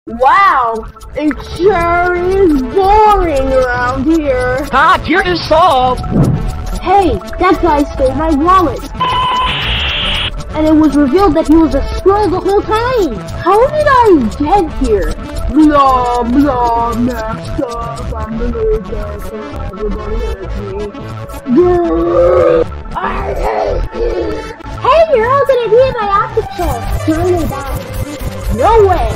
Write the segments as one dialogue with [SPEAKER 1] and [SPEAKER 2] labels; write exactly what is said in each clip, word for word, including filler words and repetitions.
[SPEAKER 1] Wow, it sure is boring around here.
[SPEAKER 2] Ah, cure is solved.
[SPEAKER 1] Hey, that guy stole my wallet. And it was revealed that he was a scroll the whole time. How did I get here? Blah, blah, next up, I'm the loser, everybody hates me. Grrr, I hate you. Hey, you're all gonna be in my office chair. Turn me back. No way.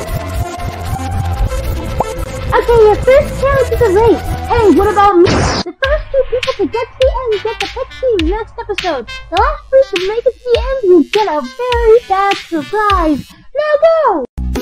[SPEAKER 1] Okay, your first challenge is a race. Hey, what about me? The first two people to get to the end get the Pepsi next episode. The last person to make it to the end will get a very bad surprise. Now go!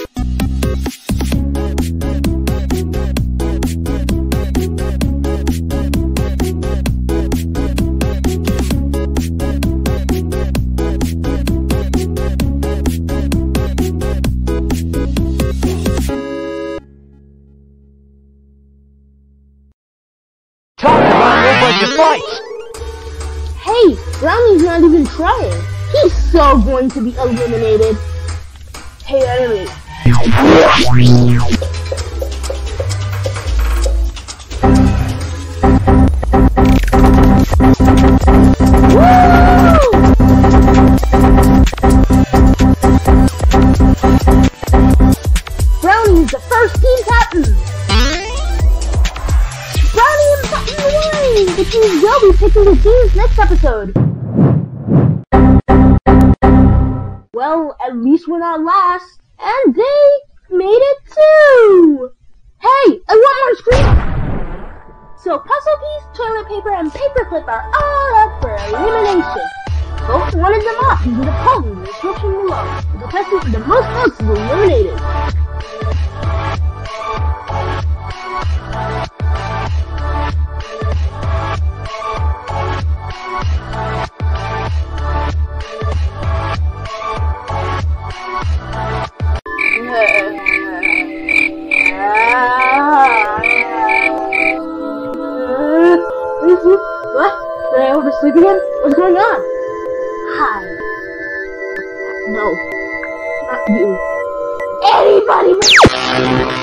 [SPEAKER 1] Hey, Brownie's not even trying. He's so going to be eliminated. Hey, enemy. Brownie is the first team captain. The team will be picking the teams next episode. Well, at least we're not last. And they made it too! Hey, I want more screen! So puzzle piece, toilet paper, and paperclip are all up for elimination. Vote one of them off using the poll in the description below. The person with the most votes is eliminated. What? Did I oversleep again? What's going on? Hi. No. Not you. Anybody!